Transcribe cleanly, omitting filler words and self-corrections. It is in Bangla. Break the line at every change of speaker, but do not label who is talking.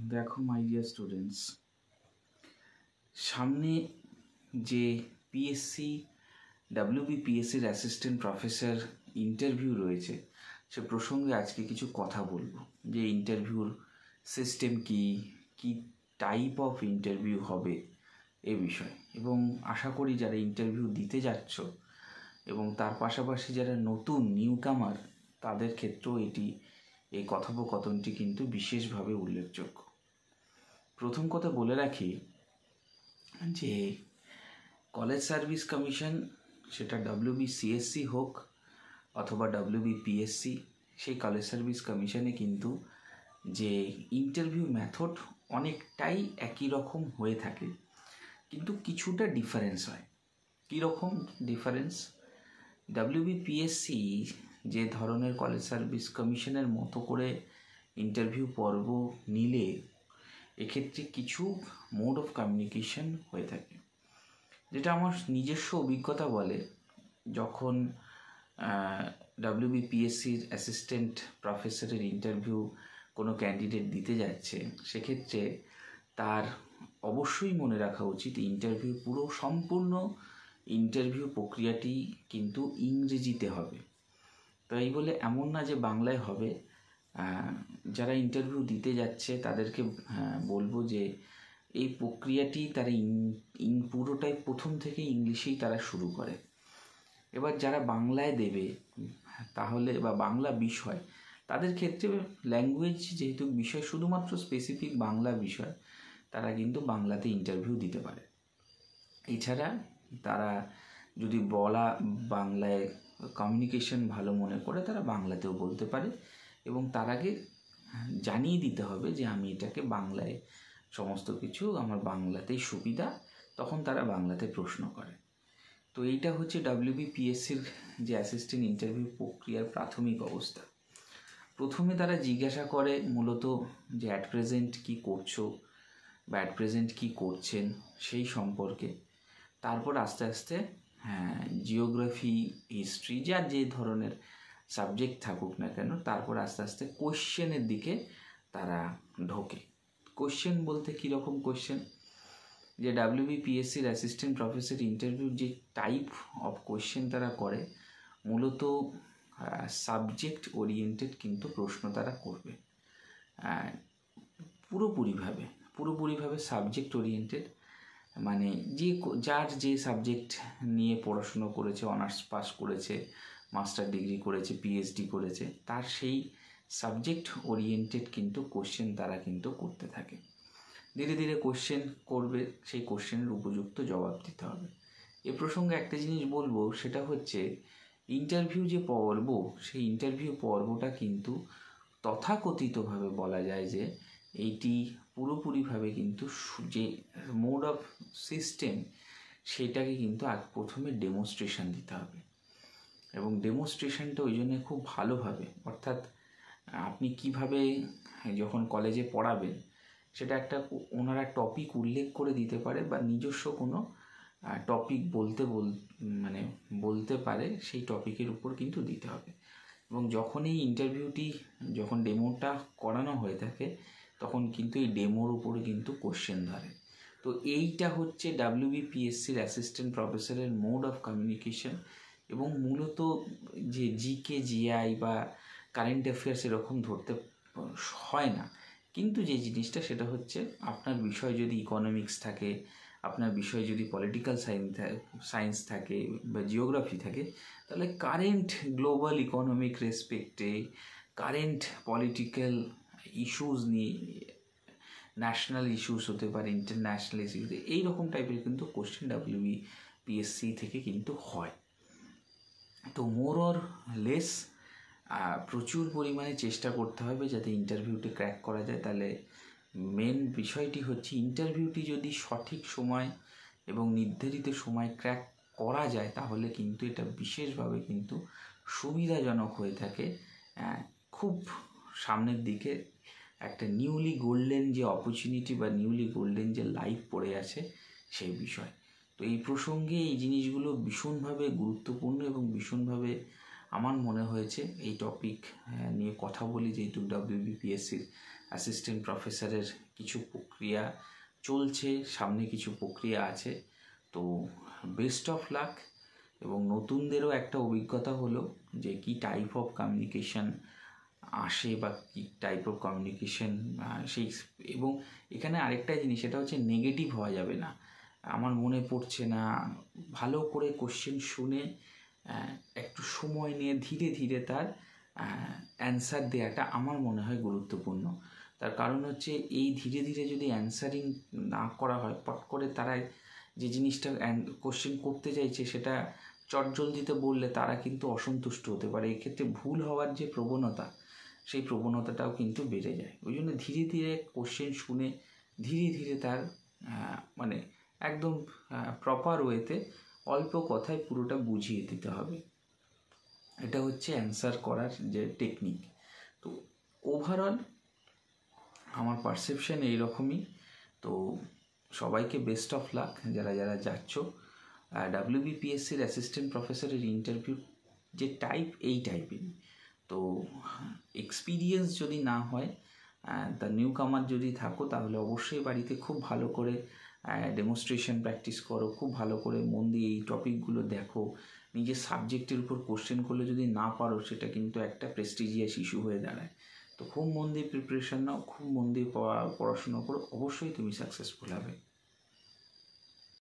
দেখো মাই ডিয়ার স্টুডেন্টস, সামনে যে পিএসসি WBPSCর অ্যাসিস্ট্যান্ট প্রফেসর ইন্টারভিউ রয়েছে, সে প্রসঙ্গে আজকে কিছু কথা বলবো। যে ইন্টারভিউর সিস্টেম কি টাইপ অফ ইন্টারভিউ হবে এ বিষয়ে, এবং আশা করি যারা ইন্টারভিউ দিতে যাচ্ছ এবং তার পাশাপাশি যারা নতুন নিউকামার তাদের ক্ষেত্রেও এই কথোপকথনটি কিন্তু বিশেষভাবে উল্লেখযোগ্য। প্রথম কথা বলে রাখি যে কলেজ সার্ভিস কমিশন, সেটা WBCSC হোক অথবা WBPSC, সেই কলেজ সার্ভিস কমিশনে কিন্তু যে ইন্টারভিউ মেথড অনেকটাই একই রকম হয়ে থাকে, কিন্তু কিছুটা ডিফারেন্স হয়। কীরকম ডিফারেন্স? WBPSC যে ধরনের কলেজ সার্ভিস কমিশনের মতো করে ইন্টারভিউ পর্ব নিলে এক্ষেত্রে কিছু মোড অফ কমিউনিকেশন হয়ে থাকে, যেটা আমার নিজস্ব অভিজ্ঞতা বলে। যখন WBPSCর অ্যাসিস্ট্যান্ট প্রফেসরের ইন্টারভিউ কোনো ক্যান্ডিডেট দিতে যাচ্ছে, সেক্ষেত্রে তার অবশ্যই মনে রাখা উচিত সম্পূর্ণ ইন্টারভিউ প্রক্রিয়াটি কিন্তু ইংরেজিতে হবে। তাই বলে এমন না যে বাংলায় হবে। যারা ইন্টারভিউ দিতে যাচ্ছে তাদেরকে বলবো যে এই প্রক্রিয়াটি তারা পুরোটাই প্রথম থেকে ইংলিশেই তারা শুরু করে। এবার যারা বাংলায় দেবে তাহলে, বা বাংলা বিষয়, তাদের ক্ষেত্রে ল্যাঙ্গুয়েজ যেহেতু বিষয়, শুধুমাত্র স্পেসিফিক বাংলা বিষয়, তারা কিন্তু বাংলাতে ইন্টারভিউ দিতে পারে। এছাড়া তারা যদি বাংলায় কমিউনিকেশন ভালো মনে করে, তারা বাংলাতেও বলতে পারে, এবং তার আগে জানিয়ে দিতে হবে যে আমি এটাকে বাংলায়, সমস্ত কিছু আমার বাংলাতেই সুবিধা, তখন তারা বাংলাতে প্রশ্ন করে। তো এইটা হচ্ছে WBPSCর যে অ্যাসিস্ট্যান্ট ইন্টারভিউ প্রক্রিয়ার প্রাথমিক অবস্থা। প্রথমে তারা জিজ্ঞাসা করে মূলত যে অ্যাট প্রেজেন্ট কী করছো বা অ্যাট প্রেজেন্ট কী করছেন সেই সম্পর্কে। তারপর আস্তে আস্তে জিওগ্রাফি, হিস্ট্রি, যার যে ধরনের সাবজেক্ট থাকুক না কেন, তারপর আস্তে আস্তে কোয়েশ্চেনের দিকে তারা ঢোকে। কোয়েশ্চেন বলতে কীরকম কোয়েশ্চেন? যে WBPSCর অ্যাসিস্ট্যান্ট প্রফেসর ইন্টারভিউ যে টাইপ অফ কোয়েশ্চেন তারা করে, মূলত সাবজেক্ট ওরিয়েন্টেড কিন্তু প্রশ্ন তারা করবে। পুরোপুরিভাবে সাবজেক্ট ওরিয়েন্টেড, মানে যার যে সাবজেক্ট নিয়ে পড়াশুনো করেছে, অনার্স পাস করেছে, মাস্টার ডিগ্রি করেছে, PhD করেছে, তার সেই সাবজেক্ট ওরিয়েন্টেড কিন্তু কোশ্চেন তারা কিন্তু করতে থাকে। ধীরে ধীরে কোশ্চেন করবে, সেই কোশ্চেনের উপযুক্ত জবাব দিতে হবে। এ প্রসঙ্গে একটা জিনিস বলবো, সেটা হচ্ছে ইন্টারভিউ যে পর্ব, সেই ইন্টারভিউ পর্বটা কিন্তু তথাকথিতভাবে বলা যায় যে এইটি পুরোপুরিভাবে কিন্তু যে মোড অফ সিস্টেম, সেটাকে কিন্তু প্রথমে ডেমনস্ট্রেশন দিতে হবে, এবং ডেমনস্ট্রেশনটা ওই জন্য খুব ভালোভাবে, অর্থাৎ আপনি কিভাবে যখন কলেজে পড়াবেন সেটা ওনারা টপিক উল্লেখ করে দিতে পারে, বা নিজস্ব কোনো টপিক বলতে পারে, সেই টপিকের উপর কিন্তু দিতে হবে। এবং যখন এই ইন্টারভিউটি, যখন ডেমোটা করানো হয়ে থাকে, তখন কিন্তু এই ডেমোর উপরে কিন্তু কোশ্চেন ধরে। তো এইটা হচ্ছে WBPSCর অ্যাসিস্ট্যান্ট প্রফেসরের মোড অফ কমিউনিকেশন। এবং মূলত যে GK, GI বা কারেন্ট অ্যাফেয়ার্স এরকম ধরতে হয় না, কিন্তু যে জিনিসটা সেটা হচ্ছে আপনার বিষয় যদি ইকোনমিক্স থাকে, আপনার বিষয় যদি পলিটিক্যাল সায়েন্স থাকে বা জিওগ্রাফি থাকে, তাহলে কারেন্ট গ্লোবাল ইকোনমিক রেসপেক্টে, কারেন্ট পলিটিক্যাল ইস্যুস নিয়ে, ন্যাশনাল ইস্যুস হতে পারে, ইন্টারন্যাশনাল ইস্যুস, এইরকম টাইপের কিন্তু কোশ্চেন WBPSC থেকে কিন্তু হয়। তো মোর অর লেস প্রচুর পরিমাণে চেষ্টা করতে হবে যাতে ইন্টারভিউটি ক্র্যাক করা যায়। তাহলে মেন বিষয়টি হচ্ছে ইন্টারভিউটি যদি সঠিক সময় এবং নির্ধারিত সময় ক্র্যাক করা যায়, তাহলে কিন্তু এটা বিশেষভাবে কিন্তু সুবিধাজনক হয়ে থাকে। খুব সামনের দিকে একটা নিউলি গোল্ডেন যে অপরচুনিটি বা নিউলি গোল্ডেন যে লাইফ পড়ে আছে সেই বিষয়। তো এই প্রসঙ্গে এই জিনিসগুলো ভীষণভাবে গুরুত্বপূর্ণ এবং ভীষণভাবে আমার মনে হয়েছে এই টপিক নিয়ে কথা বলি, যেহেতু WBPSCর অ্যাসিস্ট্যান্ট প্রফেসরের কিছু প্রক্রিয়া চলছে, সামনে কিছু প্রক্রিয়া আছে। তো বেস্ট অফ লাক, এবং নতুনদেরও একটা অভিজ্ঞতা হলো যে কি টাইপ অফ কমিউনিকেশন আসে বা কী টাইপ অফ কমিউনিকেশন সেই। এবং এখানে আরেকটা জিনিস, সেটা হচ্ছে নেগেটিভ হওয়া যাবে না, আমার মনে পড়ছে না, ভালো করে কোশ্চেন শুনে একটু সময় নিয়ে ধীরে ধীরে তার অ্যান্সার দেওয়াটা আমার মনে হয় গুরুত্বপূর্ণ। তার কারণ হচ্ছে এই ধীরে ধীরে যদি অ্যান্সারিং না করা হয়, পট করে তারা যে জিনিসটা কোশ্চেন করতে চাইছে সেটা চটজলদিতে বললে তারা কিন্তু অসন্তুষ্ট হতে পারে। এক্ষেত্রে ভুল হওয়ার যে প্রবণতা, সেই প্রবণতাটাও কিন্তু বেড়ে যায়। ওই জন্য ধীরে ধীরে কোশ্চেন শুনে ধীরে ধীরে তার মানে একদম প্রপার ওয়েতে অল্প কথায় পুরোটা বুঝিয়ে দিতে হবে। এটা হচ্ছে অ্যান্সার করার যে টেকনিক। তো ওভারঅল আমার পারসেপশন এইরকমই। তো সবাইকে বেস্ট অফ লাক যারা যারা যাচ্ছ। WBPSCর অ্যাসিস্ট্যান্ট প্রফেসরের ইন্টারভিউ যে টাইপ, এই টাইপেরই। তো এক্সপিরিয়েন্স যদি না হয়, তা নিউ কামার যদি থাকো, তাহলে অবশ্যই বাড়িতে খুব ভালো করে ডেমনস্ট্রেশন প্র্যাকটিস করো, খুব ভালো করে মন দিয়ে এই টপিকগুলো দেখো। নিজের সাবজেক্টের উপর কোশ্চেন করলে যদি না পারো, সেটা কিন্তু একটা প্রেস্টিজিয়াস ইস্যু হয়ে দাঁড়ায়। তো খুব মন দিয়ে প্রিপারেশন নাও, খুব মন দিয়ে পড়াশোনা করো, অবশ্যই তুমি সাকসেসফুল হবে।